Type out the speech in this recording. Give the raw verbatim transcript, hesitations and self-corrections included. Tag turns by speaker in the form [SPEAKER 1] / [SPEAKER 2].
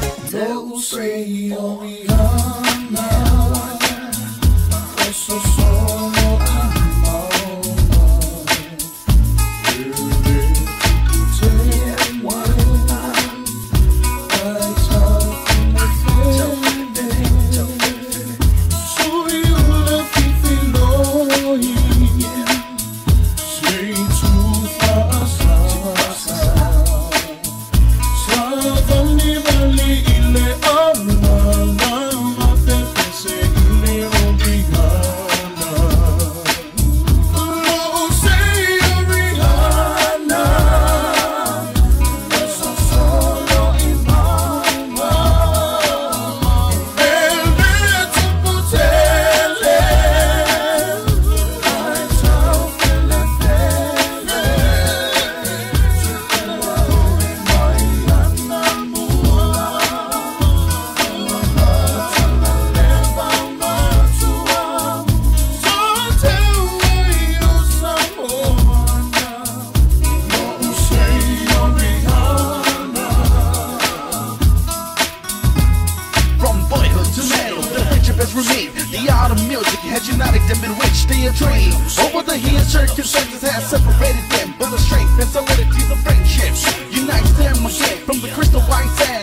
[SPEAKER 1] Lo sé, Rihanna, eso solo amor.
[SPEAKER 2] The art of music has united them in which they are dream. Over the years, circumstances have separated them, but the strength and solidity of friendships unites them again from the crystal white sand.